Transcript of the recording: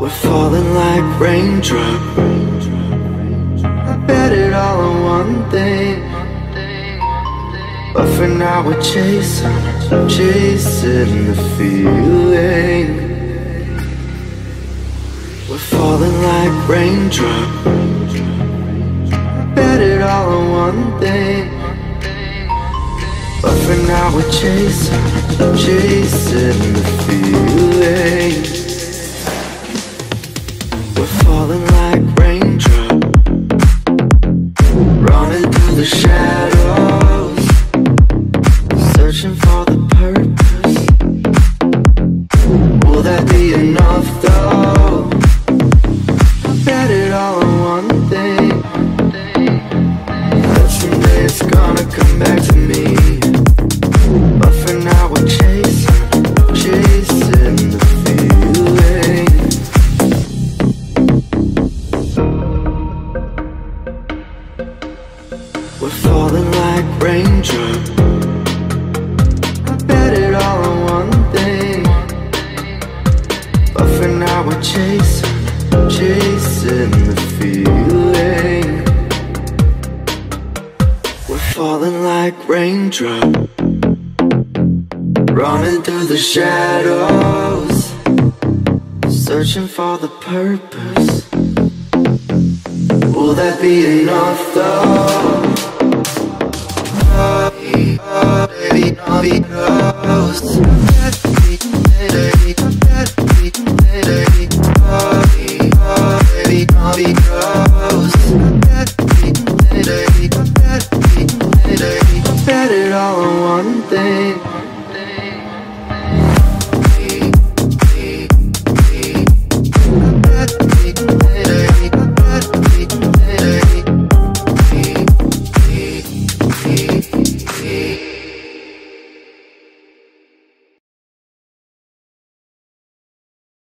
We're falling like raindrops. I bet it all on one thing, but for now we're chasing the feeling. We're falling like raindrops. I bet it all on one thing, but for now we're chasing the feeling. We're falling like raindrops, running through the shadows, searching for the purpose. Will that be enough though? I bet it all on one thing, that someday it's gonna come back to me. But for now we're chasing the feeling. We're falling like raindrops. I bet it all on one thing, but for now we're chasing the feeling. We're falling like raindrops, running through the shadows, searching for the purpose. Will that be enough though? Baby, I'll be close.